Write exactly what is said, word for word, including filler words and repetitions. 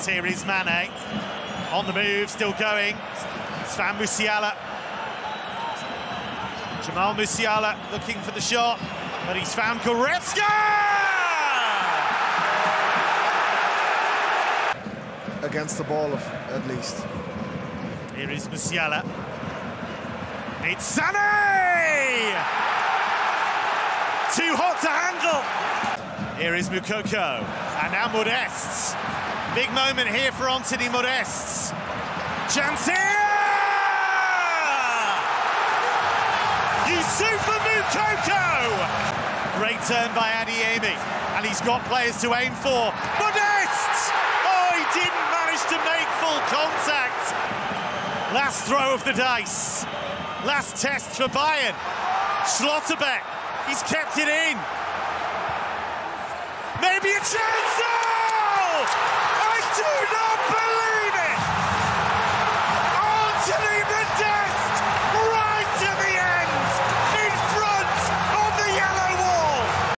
chance. Here is Mané. On the move, still going. Sven Musiala. Jamal Musiala looking for the shot, but he's found Goretzka! Against the ball, at least. Here is Musiala. It's Sané! Too hot to handle. Here is Moukoko. And now Modeste. Big moment here for Anthony Modeste. Chance here! Yusufa Moukoko! Great turn by Adeyemi. And he's got players to aim for. Modeste! Oh, he didn't manage to make full contact. Last throw of the dice. Last test for Bayern. Schlotterbeck. He's kept it in. Maybe a chance! Oh!